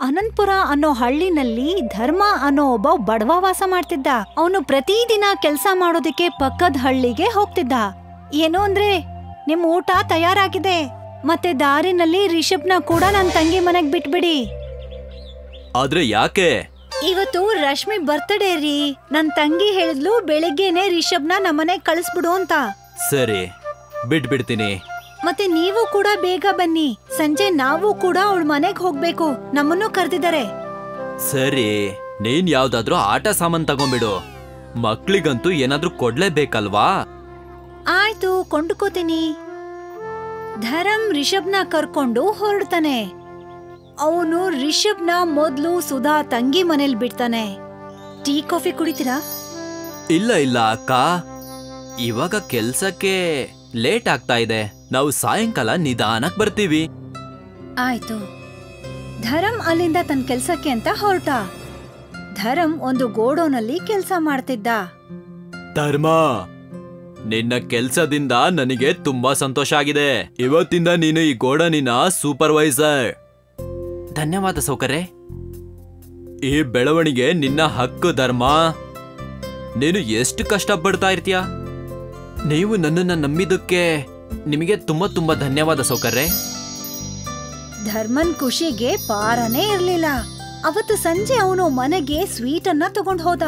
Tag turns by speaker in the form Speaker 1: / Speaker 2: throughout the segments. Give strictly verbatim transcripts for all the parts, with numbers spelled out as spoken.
Speaker 1: ಅನಂತಪುರ ಅನ್ನೋ ಹಳ್ಳಿನಲ್ಲಿ ಧರ್ಮ ಅನ್ನೋ ಒಬ್ಬ ಬಡವ ವಾಸ ಮಾಡ್ತಿದ್ದ. ಅವನು ಪ್ರತಿದಿನ ಕೆಲ್ಸ ಮಾಡೋದಕ್ಕೆ ಪಕ್ಕದ ಹಳ್ಳಿಗೆ ಹೋಗ್ತಿದ್ದ. ಏನು ಅಂದ್ರೆ ನಿಮ್ ಊಟ ತಯಾರಾಗಿದೆ, ಮತ್ತೆ ದಾರಿನಲ್ಲಿ ರಿಷಬ್ನ ಕೂಡ ನನ್ ತಂಗಿ ಮನೆಗ್ ಬಿಟ್ಬಿಡಿ.
Speaker 2: ಆದ್ರೆ ಯಾಕೆ?
Speaker 1: ಇವತ್ತು ರಶ್ಮಿ ಬರ್ತ್ಡೇ ರೀ. ನನ್ ತಂಗಿ ಹೇಳಿದ್ಲು ಬೆಳಿಗ್ಗೆನೆ ರಿಷಬ್ನ ನಮ್ಮನೆಗ್ ಕಳಿಸ್ಬಿಡು ಅಂತ.
Speaker 2: ಸರಿ, ಬಿಟ್ಬಿಡ್ತೀನಿ.
Speaker 1: ಮತ್ತೆ ನೀವು ಕೂಡ ಬೇಗ ಬನ್ನಿ, ಸಂಜೆ ನಾವು ಕೂಡ ಅವಳ ಮನೆಗ್ ಹೋಗ್ಬೇಕು, ನಮ್ಮನ್ನು ಕರೆದಿದ್ದಾರೆ.
Speaker 2: ಸರಿ, ನೀನ್ ಯಾವ್ದಾದ್ರೂ ಆಟ ಸಾಮಾನ್ ತಗೊಂಡ್ಬಿಡು, ಮಕ್ಳಿಗಂತೂ ಏನಾದ್ರೂ ಕೊಡ್ಲೇಬೇಕಲ್ವಾ?
Speaker 1: ಆಯ್ತು, ಕೊಂಡ್ಕೋತೀನಿ. ಧರಮ್ ರಿಷಬ್ನ ಕರ್ಕೊಂಡು ಹೊರಡ್ತಾನೆ. ಅವನು ರಿಷಬ್ನ ಮೊದ್ಲು ಸುಧಾ ತಂಗಿ ಮನೇಲಿ ಬಿಡ್ತಾನೆ. ಟೀ ಕಾಫಿ ಕುಡಿತೀರಾ?
Speaker 2: ಇಲ್ಲ ಇಲ್ಲ ಅಕ್ಕ, ಇವಾಗ ಕೆಲ್ಸಕ್ಕೆ ಲೇಟ್ ಆಗ್ತಾ ಇದೆ, ನಾವು ಸಾಯಂಕಾಲ ನಿಧಾನಕ್ ಬರ್ತೀವಿ.
Speaker 1: ಆಯ್ತು. ಧರಮ್ ಅಲ್ಲಿಂದ ತನ್ನ ಕೆಲ್ಸಕ್ಕೆ ಅಂತ ಹೊರಟ. ಧರಮ್ ಒಂದು ಗೋಡೌನಲ್ಲಿ ಕೆಲ್ಸ ಮಾಡ್ತಿದ್ದ.
Speaker 2: ಧರ್ಮ, ನಿನ್ನ ಕೆಲ್ಸದಿಂದ ನನಗೆ ತುಂಬಾ ಸಂತೋಷ ಆಗಿದೆ. ಇವತ್ತಿಂದ ನೀನು ಈ ಗೋಡನಿನ ಸೂಪರ್ವೈಸರ್. ಧನ್ಯವಾದ ಸೌಕರ್ಯ. ಈ ಬೆಳವಣಿಗೆ ನಿನ್ನ ಹಕ್ಕು ಧರ್ಮ. ನೀನು ಎಷ್ಟು ಕಷ್ಟಪಡ್ತಾ ಇರ್ತೀಯ. ನೀವು ನನ್ನನ್ನ ನಂಬಿದ್ದಕ್ಕೆ ನಿಮಗೆ ತುಂಬಾ ತುಂಬಾ ಧನ್ಯವಾದ ಸೌಕರ್ಯ.
Speaker 1: ಧರ್ಮನ್ ಖುಷಿಗೆ ಪಾರನೇ ಇರ್ಲಿಲ್ಲ. ಅವತ್ತು ಸಂಜೆ ಅವನು ಮನೆಗೆ ಸ್ವೀಟ್ ಅನ್ನ ತಗೊಂಡ್ ಹೋದ.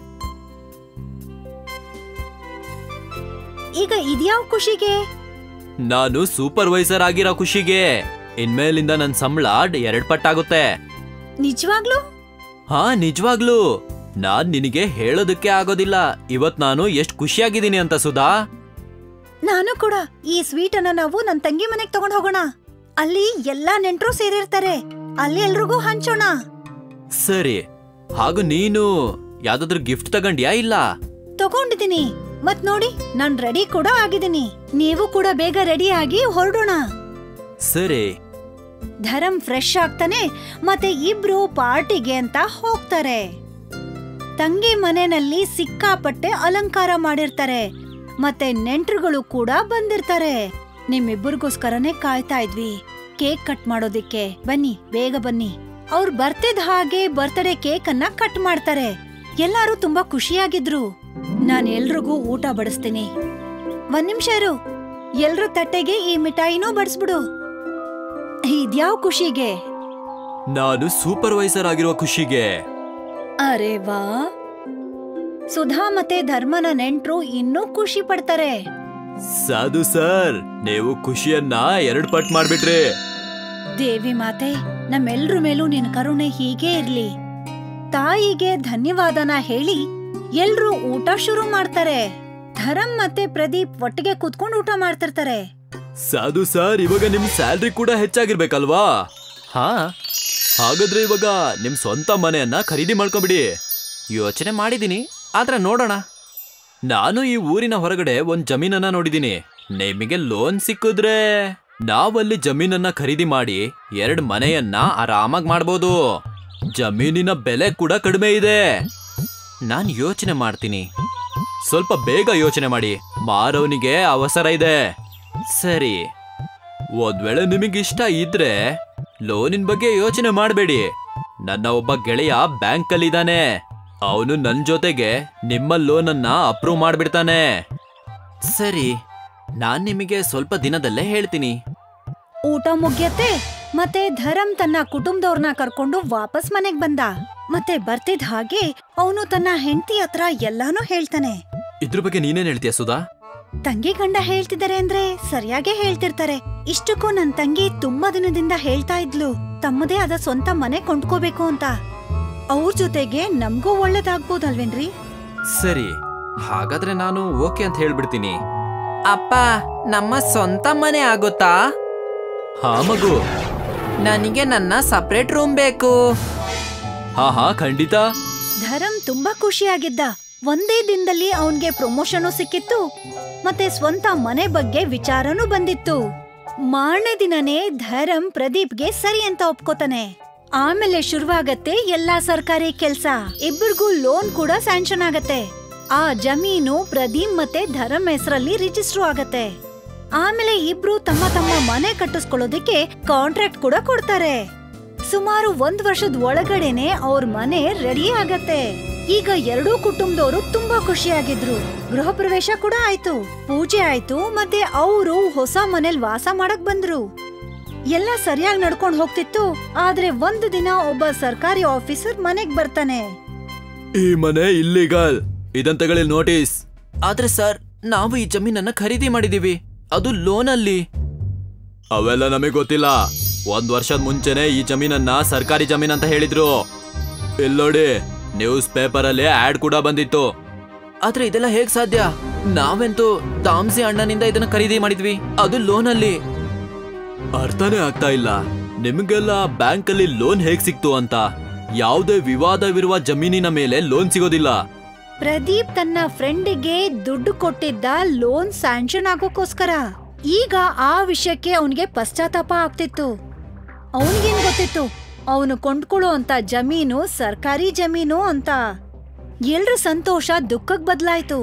Speaker 1: ಈಗ ಇದ್ಯಾವ ಖುಷಿಗೆ?
Speaker 2: ನಾನು ಸೂಪರ್ವೈಸರ್ ಆಗಿರೋ ಖುಷಿಗೆ. ಇನ್ಮೇಲಿಂದ ನನ್ ಸಂಬಳ ಎರಡ್ ಪಟ್ಟಾಗುತ್ತೆ.
Speaker 1: ನಿಜವಾಗ್ಲೂ?
Speaker 2: ಹಾ, ನಿಜವಾಗ್ಲೂ. ನಾನ್ ನಿನಗೆ ಹೇಳೋದಕ್ಕೆ ಆಗೋದಿಲ್ಲ ಇವತ್ ನಾನು ಎಷ್ಟ್ ಖುಷಿಯಾಗಿದ್ದೀನಿ ಅಂತ ಸುಧಾ.
Speaker 1: ನಾನು ಕೂಡ. ಈ ಸ್ವೀಟ್ ಅನ್ನ ನಾವು ನನ್ ತಂಗಿ ಮನೆಗ್ ತಗೊಂಡ್ ಹೋಗೋಣ. ಅಲ್ಲಿ ಎಲ್ಲಾ ನೆಂಟ್ರು ಸೇರಿರ್ತಾರೆ, ಅಲ್ಲಿ ಎಲ್ರಿಗೂ ಹಂಚೋಣ.
Speaker 2: ಸರಿ, ಹಾಗೂ ನೀನು ಯಾವ್ದಾದ್ರು ಗಿಫ್ಟ್ ತಗೊಂಡ್ಯಾ? ಇಲ್ಲ,
Speaker 1: ತಗೊಂಡಿದ್ದೀನಿ. ಮತ್ ನೋಡಿ, ನಾನ್ ರೆಡಿ ಕೂಡ ಆಗಿದ್ದೀನಿ. ನೀವು ಕೂಡ ಬೇಗ ರೆಡಿ ಆಗಿ ಹೊರಡೋಣ.
Speaker 2: ಸರಿ.
Speaker 1: ಧರಮ್ ಫ್ರೆಶ್ ಆಗ್ತಾನೆ, ಮತ್ತೆ ಇಬ್ರು ಪಾರ್ಟಿಗೆ ಅಂತ ಹೋಗ್ತಾರೆ. ತಂಗಿ ಮನೆಯಲ್ಲಿ ಸಿಕ್ಕಾಪಟ್ಟೆ ಅಲಂಕಾರ ಮಾಡಿರ್ತಾರೆ, ಮತ್ತೆ ನೆಂಟ್ರುಗಳು ಕೂಡ ಬಂದಿರ್ತಾರೆ. ನಿಮ್ಮಿಬ್ಬರಿಗೋಸ್ಕರನೇ ಕಾಯ್ತಾ ಇದ್ವಿ ಕೇಕ್ ಕಟ್ ಮಾಡೋದಿಕ್ಕೆ. ಬನ್ನಿ, ಬೇಗ ಬನ್ನಿ. ಅವ್ರು ಬರ್ತಿದ್ದ ಹಾಗೆ ಬರ್ತ್ಡೇ ಕೇಕ್ ಅನ್ನ ಕಟ್ ಮಾಡ್ತಾರೆ. ಎಲ್ಲಾರು ತುಂಬಾ ಖುಷಿಯಾಗಿದ್ರು. ನಾನ್ ಎಲ್ರಿಗೂ ಊಟ ಬಡಿಸ್ತೀನಿ. ಒಂದ್ ನಿಮಿಷ ಇರು, ಎಲ್ರು ತಟ್ಟೆಗೆ ಈ ಮಿಠಾಯಿನೂ ಬಡಿಸ್ಬಿಡು. ಇದ್ಯಾವ ಖುಷಿಗೆ?
Speaker 2: ನಾನು ಸೂಪರ್ವೈಸರ್ ಆಗಿರುವ ಖುಷಿಗೆ.
Speaker 1: ಅರೆ ವಾ, ಸುಧಾ ಮತ್ತೆ ಧರ್ಮನ ನೆಂಟ್ರು ಇನ್ನೂ ಖುಷಿ ಪಡ್ತಾರೆ.
Speaker 2: ಸಾಧು ಸರ್, ನೀವು ಖುಷಿಯನ್ನ ಎರಡ್ ಪಟ್ ಮಾಡ್ಬಿಟ್ರಿ.
Speaker 1: ದೇವಿ ಮಾತೆ, ನಮ್ಮೆಲ್ರ ಮೇಲೂ ನಿನ್ ಕರುಣೆ ಹೀಗೆ ಇರ್ಲಿ. ತಾಯಿಗೆ ಧನ್ಯವಾದನ ಹೇಳಿ ಎಲ್ರೂ ಊಟ ಶುರು ಮಾಡ್ತಾರೆ. ಧರಮ್ ಮತ್ತೆ ಪ್ರದೀಪ್ ಒಟ್ಟಿಗೆ ಕೂತ್ಕೊಂಡು ಊಟ ಮಾಡ್ತಿರ್ತಾರೆ.
Speaker 2: ಸಾಧು ಸರ್, ಇವಾಗ ನಿಮ್ ಸ್ಯಾಲ್ರಿ ಕೂಡ ಹೆಚ್ಚಾಗಿರ್ಬೇಕಲ್ವಾ? ಹಾ, ಹಾಗಾದ್ರೆ ಇವಾಗ ನಿಮ್ ಸ್ವಂತ ಮನೆಯನ್ನ ಖರೀದಿ ಮಾಡ್ಕೊಂಬಿಡಿ. ಯೋಚನೆ ಮಾಡಿದೀನಿ, ಆದ್ರೆ ನೋಡೋಣ. ನಾನು ಈ ಊರಿನ ಹೊರಗಡೆ ಒಂದ್ ಜಮೀನನ್ನ ನೋಡಿದೀನಿ. ನಿಮಗೆ ಲೋನ್ ಸಿಕ್ಕಿದ್ರೆ ನಾವಲ್ಲಿ ಜಮೀನನ್ನ ಖರೀದಿ ಮಾಡಿ ಎರಡ್ ಮನೆಯನ್ನ ಆರಾಮಾಗಿ ಮಾಡ್ಬೋದು. ಜಮೀನಿನ ಬೆಲೆ ಕೂಡ ಕಡಿಮೆ ಇದೆ. ನಾನ್ ಯೋಚನೆ ಮಾಡ್ತೀನಿ. ಸ್ವಲ್ಪ ಬೇಗ ಯೋಚನೆ ಮಾಡಿ, ಮಾರವನಿಗೆ ಅವಸರ ಇದೆ. ಸರಿ, ಒಂದ್ ವೇಳೆ ನಿಮಗಿಷ್ಟ ಇದ್ರೆ ಲೋನಿನ ಬಗ್ಗೆ ಯೋಚನೆ ಮಾಡಬೇಡಿ. ನನ್ನ ಒಬ್ಬ ಗೆಳೆಯ ಬ್ಯಾಂಕ್ ಅಲ್ಲಿ ಇದ್ದಾನೆ. ಅವನು ನನ್ ಜೊತೆಗೆ ನಿಮ್ಮ ಲೋನನ್ನ ಅಪ್ರೂವ್ ಮಾಡ್ಬಿಡ್ತಾನೆ. ಸರಿ, ನಾನ್ ನಿಮಗೆ ಸ್ವಲ್ಪ ದಿನದಲ್ಲೇ ಹೇಳ್ತೀನಿ.
Speaker 1: ಊಟ ಮುಗ್ಯತ್ತೆ, ಮತ್ತೆ ಧರಮ್ ತನ್ನ ಕುಟುಂಬದವ್ರನ್ನ ಕರ್ಕೊಂಡು ವಾಪಸ್ ಮನೆಗ್ ಬಂದ. ಮತ್ತೆ ಬರ್ತಿದ್ ಹಾಗೆ ಅವನು ತನ್ನ ಹೆಂಡತಿ ಹತ್ರ ಎಲ್ಲಾನು ಹೇಳ್ತಾನೆ.
Speaker 2: ಇದ್ರ ಬಗ್ಗೆ ನೀನೇನ್ ಹೇಳ್ತೀಯ ಸುಧಾ?
Speaker 1: ತಂಗಿ ಗಂಡ ಹೇಳ್ತಿದ್ದಾರೆ ಅಂದ್ರೆ ಸರಿಯಾಗೇ ಹೇಳ್ತಿರ್ತಾರೆ. ಇಷ್ಟಕ್ಕೂ ನನ್ ತಂಗಿ ತುಂಬಾ ದಿನದಿಂದ ಹೇಳ್ತಾ ಇದ್ಲು ತಮ್ಮದೇ ಆದ ಸ್ವಂತ ಮನೆ ಕೊಂಡ್ಕೋಬೇಕು ಅಂತ. ಅವ್ರ ಜೊತೆಗೆ ನಮ್ಗೂ ಒಳ್ಳೇದಾಗ್ಬೋದಲ್ವೇನ್ರಿ?
Speaker 2: ಸರಿ, ಹಾಗಾದ್ರೆ ನಾನು ಓಕೆ ಅಂತ ಹೇಳ್ಬಿಡ್ತೀನಿ. ಅಪ್ಪ, ನಮ್ಮ ಸ್ವಂತ ಮನೆ ಆಗುತ್ತಾ? ಹಾ ಮಗು, ನನಗೆ ನನ್ನ ಸಪರೇಟ್ ರೂಮ್ ಬೇಕು. ಹಾ ಹಾ ಖಂಡಿತ.
Speaker 1: ಧರಮ್ ತುಂಬಾ ಖುಷಿಯಾಗಿದ್ದ. ಒಂದೇ ದಿನದಲ್ಲಿ ಅವನ್ಗೆ ಪ್ರಮೋಷನ್ ಸಿಕ್ಕಿತ್ತು, ಮತ್ತೆ ಸ್ವಂತ ಮನೆ ಬಗ್ಗೆ ವಿಚಾರನೂ ಬಂದಿತ್ತು. ಮಾರನೇ ದಿನನೇ ಧರಮ್ ಪ್ರದೀಪ್ಗೆ ಸರಿ ಅಂತ ಒಪ್ಕೋತಾನೆ. ಆಮೇಲೆ ಶುರುವಾಗತ್ತೆ ಎಲ್ಲಾ ಸರ್ಕಾರಿ ಕೆಲ್ಸ. ಇಬ್ಬರಿಗೂ ಲೋನ್ ಕೂಡ ಸ್ಯಾಂಕ್ಷನ್ ಆಗತ್ತೆ. ಆ ಜಮೀನು ಪ್ರದೀಪ್ ಮತ್ತೆ ಧರಮ್ ಹೆಸರಲ್ಲಿ ರಿಜಿಸ್ಟರ್ ಆಗತ್ತೆ. ಆಮೇಲೆ ಇಬ್ರು ತಮ್ಮ ತಮ್ಮ ಮನೆ ಕಟ್ಟಿಸ್ಕೊಳ್ಳೋದಕ್ಕೆ ಕಾಂಟ್ರಾಕ್ಟ್ ಕೂಡ ಕೊಡ್ತಾರೆ. ಸುಮಾರು ಒಂದ್ ವರ್ಷದ ಒಳಗಡೆನೆ ಅವ್ರ ಮನೆ ರೆಡಿ ಆಗತ್ತೆ. ಈಗ ಎರಡೂ ಕುಟುಂಬದವರು ತುಂಬಾ ಖುಷಿಯಾಗಿದ್ರು. ಗೃಹ ಪ್ರವೇಶ ಕೂಡ ಆಯ್ತು, ಪೂಜೆ ಆಯ್ತು, ಮತ್ತೆ ಅವರು ಹೊಸ ಮನೇಲಿ ವಾಸ ಮಾಡಕ್ ಬಂದ್ರು. ಎಲ್ಲ ಸರಿಯಾಗಿ ನಡ್ಕೊಂಡ್ ಹೋಗ್ತಿತ್ತು. ಆದ್ರೆ ಒಂದು ದಿನ ಒಬ್ಬ ಸರ್ಕಾರಿ ಆಫೀಸರ್ ಮನೆಗ್ ಬರ್ತಾನೆ.
Speaker 2: ಈ ಮನೆ ಇಲ್ಲಿಗಲ್, ಇದನ್ ತಗೊಳ್ಳಿ ನೋಟಿಸ್. ಆದ್ರೆ ಸರ್, ನಾವು ಈ ಜಮೀನನ್ನ ಖರೀದಿ ಮಾಡಿದೀವಿ, ಅದು ಲೋನ್ ಅಲ್ಲಿ. ಅವೆಲ್ಲ ನಮಗೆ ಗೊತ್ತಿಲ್ಲ. ಒಂದ್ ವರ್ಷದ ಮುಂಚೆನೆ ಈ ಜಮೀನನ್ನ ಸರ್ಕಾರಿ ಜಮೀನ್ ಅಂತ ಹೇಳಿದ್ರು. ಇಲ್ಲೋಡಿ, ನ್ಯೂಸ್ ಪೇಪರ್ ಅಲ್ಲಿ ಆಡ್ ಕೂಡ ಬಂದಿತ್ತು. ಆದ್ರೆ ಇದೆಲ್ಲ ಹೇಗ್ ಸಾಧ್ಯ? ನಾವೆಂತೂ ತಾಮ್ಸಿ ಅಣ್ಣನಿಂದ ಇದನ್ನ ಖರೀದಿ ಮಾಡಿದ್ವಿ, ಅದು ಲೋನ್ ಅಲ್ಲಿ. ಅರ್ಥನೇ ಆಗ್ತಾ ಇಲ್ಲ, ನಿಮ್ಗೆಲ್ಲ ಬ್ಯಾಂಕ್ ಅಲ್ಲಿ ಲೋನ್ ಹೇಗ್ ಸಿಕ್ತು ಅಂತ. ಯಾವುದೇ ವಿವಾದವಿರುವ ಜಮೀನಿನ ಮೇಲೆ ಲೋನ್ ಸಿಗೋದಿಲ್ಲ.
Speaker 1: ಪ್ರದೀಪ್ ತನ್ನ ಫ್ರೆಂಡಿಗೆ ದುಡ್ಡು ಕೊಟ್ಟಿದ್ದ ಲೋನ್ ಸ್ಯಾಂಕ್ಷನ್ ಆಗೋಕೋಸ್ಕರ. ಈಗ ಆ ವಿಷಯಕ್ಕೆ ಅವನಿಗೆ ಪಶ್ಚಾತ್ತಾಪ ಆಗ್ತಿತ್ತು. ಅವನಿಗೇನ್ ಗೊತ್ತಿತ್ತು, ಅವನು ಕೊಂಡ್ಕೊಳ್ಳೋ ಅಂತ ಜಮೀನು ಸರ್ಕಾರಿ ಜಮೀನು ಅಂತ. ಎಲ್ರ ಸಂತೋಷ ದುಃಖಕ್ ಬದಲಾಯ್ತು.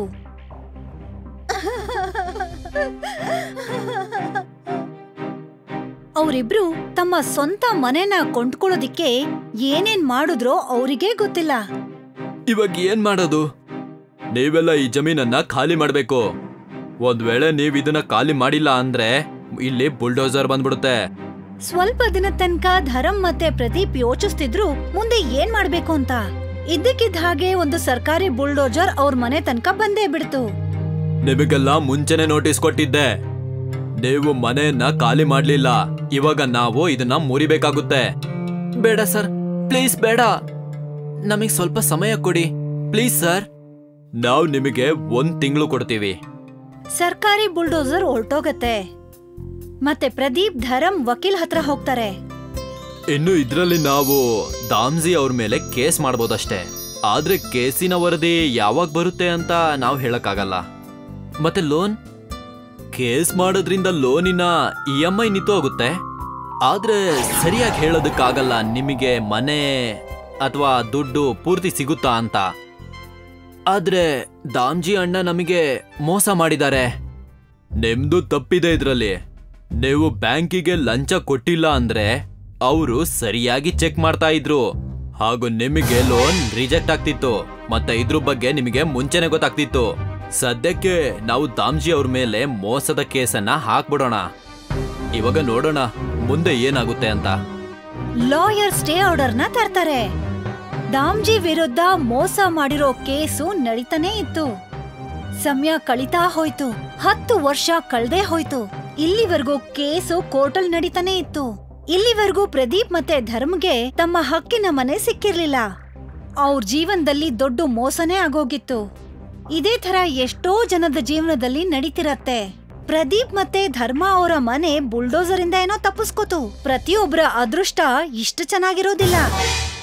Speaker 1: ಅವರಿಬ್ರು ತಮ್ಮ ಸ್ವಂತ ಮನೆನ ಕೊಂಡ್ಕೊಳ್ಳೋದಿಕ್ಕೆ ಏನೇನ್ ಮಾಡಿದ್ರೋ ಅವರಿಗೇ ಗೊತ್ತಿಲ್ಲ.
Speaker 2: ಇವಾಗ ಏನ್ ಮಾಡೋದು? ನೀವೆಲ್ಲ ಈ ಜಮೀನನ್ನ ಖಾಲಿ ಮಾಡ್ಬೇಕು. ಒಂದ್ ವೇಳೆ ನೀವ್ ಇದನ್ನ ಖಾಲಿ ಮಾಡಿಲ್ಲ ಅಂದ್ರೆ ಇಲ್ಲಿ ಬುಲ್ಡೋಸರ್ ಬಂದ್ಬಿಡುತ್ತೆ.
Speaker 1: ಸ್ವಲ್ಪ ದಿನ ತನಕ ಧರಮ್ ಮತ್ತೆ ಪ್ರದೀಪ್ ಯೋಚಿಸ್ತಿದ್ರು ಮುಂದೆ ಏನ್ ಮಾಡ್ಬೇಕು ಅಂತ. ಇದ್ದಕ್ಕಿದ್ದ ಹಾಗೆ ಒಂದು ಸರ್ಕಾರಿ ಬುಲ್ಡೋಜರ್ ಅವ್ರ ಮನೆ ತನಕ ಬಂದೇ ಬಿಡ್ತು.
Speaker 2: ನಿಮಗೆಲ್ಲ ಮುಂಚೆನೆ ನೋಟಿಸ್ ಕೊಟ್ಟಿದ್ದೆ, ನೀವು ಮನೆಯನ್ನ ಖಾಲಿ ಮಾಡ್ಲಿಲ್ಲ. ಇವಾಗ ನಾವು ಇದನ್ನ ಮುರಿಬೇಕಾಗುತ್ತೆ. ಬೇಡ ಸರ್, ಪ್ಲೀಸ್ ಬೇಡ, ನಮಗ್ ಸ್ವಲ್ಪ ಸಮಯ ಕೊಡಿ ಪ್ಲೀಸ್ ಸರ್. ನಾವು ನಿಮಗೆ ಒಂದ್ ತಿಂಗಳು ಕೊಡ್ತೀವಿ.
Speaker 1: ಸರ್ಕಾರಿ ಬುಲ್ಡೋಸರ್ ಹೊರಟೋಗತ್ತೆ. ಮತ್ತೆ ಪ್ರದೀಪ್ ಧರಮ್ ವಕೀಲ್ ಹತ್ರ ಹೋಗ್ತಾರೆ.
Speaker 2: ಇನ್ನು ಇದ್ರಲ್ಲಿ ನಾವು ದಾಮ್ಜಿ ಅವ್ರ ಮೇಲೆ ಕೇಸ್ ಮಾಡ್ಬೋದಷ್ಟೇ. ಆದ್ರೆ ಕೇಸಿನ ವರದಿ ಯಾವಾಗ ಬರುತ್ತೆ ಅಂತ ನಾವು ಹೇಳಕ್ಕಾಗಲ್ಲ. ಮತ್ತೆ ಲೋನ್ ಕೇಸ್ ಮಾಡೋದ್ರಿಂದ ಲೋನಿನ ಇ ಎಂ ಐ ನಿಂತು ಹೋಗುತ್ತೆ. ಆದ್ರೆ ಸರಿಯಾಗಿ ಹೇಳೋದಕ್ಕಾಗಲ್ಲ ನಿಮಗೆ ಮನೆ ಅಥವಾ ದುಡ್ಡು ಪೂರ್ತಿ ಸಿಗುತ್ತಾ ಅಂತ. ಆದ್ರೆ ದಾಮ್ಜಿ ಅಣ್ಣ ನಮಗೆ ಮೋಸ ಮಾಡಿದ್ದಾರೆ. ನಿಮ್ದು ತಪ್ಪಿದೆ ಇದ್ರಲ್ಲಿ. ನೀವು ಬ್ಯಾಂಕಿಗೆ ಲಂಚ ಕೊಟ್ಟಿಲ್ಲ ಅಂದ್ರೆ ಅವರು ಸರಿಯಾಗಿ ಚೆಕ್ ಮಾಡ್ತಾ ಇದ್ರು, ಹಾಗೂ ನಿಮಗೆ ಲೋನ್ ರಿಜೆಕ್ಟ್ ಆಗ್ತಿತ್ತು. ಮತ್ತೆ ಇದ್ರ ಬಗ್ಗೆ ನಿಮಗೆ ಮುಂಚೆನೆ ಗೊತ್ತಾಗ್ತಿತ್ತು. ಸದ್ಯಕ್ಕೆ ನಾವು ದಾಮ್ಜಿ ಅವ್ರ ಮೇಲೆ ಮೋಸದ ಕೇಸನ್ನ ಹಾಕ್ಬಿಡೋಣ. ಇವಾಗ ನೋಡೋಣ ಮುಂದೆ ಏನಾಗುತ್ತೆ ಅಂತ.
Speaker 1: ಲಾಯರ್ ಸ್ಟೇ ಆರ್ಡರ್ ನ ತರ್ತಾರೆ. ದಾಮ್ಜಿ ವಿರುದ್ಧ ಮೋಸ ಮಾಡಿರೋ ಕೇಸು ನಡೀತಾನೆ ಇತ್ತು. ಸಮಯ ಕಳೀತಾ ಹೋಯ್ತು. ಹತ್ತು ವರ್ಷ ಕಳ್ದೇ ಹೋಯ್ತು. ಇಲ್ಲಿವರೆಗೂ ಕೇಸು ಕೋರ್ಟಲ್ ನಡೀತಾನೆ ಇತ್ತು. ಇಲ್ಲಿವರೆಗೂ ಪ್ರದೀಪ್ ಮತ್ತೆ ಧರ್ಮ್ಗೆ ತಮ್ಮ ಹಕ್ಕಿನ ಮನೆ ಸಿಕ್ಕಿರ್ಲಿಲ್ಲ. ಅವ್ರ ಜೀವನದಲ್ಲಿ ದೊಡ್ಡ ಮೋಸನೇ ಆಗೋಗಿತ್ತು. ಇದೇ ತರ ಎಷ್ಟೋ ಜನದ ಜೀವನದಲ್ಲಿ ನಡೀತಿರತ್ತೆ. ಪ್ರದೀಪ್ ಮತ್ತೆ ಧರ್ಮ ಅವರ ಮನೆ ಬುಲ್ಡೋಸರ್ ಇಂದ ಏನೋ ತಪ್ಪಿಸ್ಕೋತು. ಪ್ರತಿಯೊಬ್ಬರ ಅದೃಷ್ಟ ಇಷ್ಟು ಚೆನ್ನಾಗಿರೋದಿಲ್ಲ.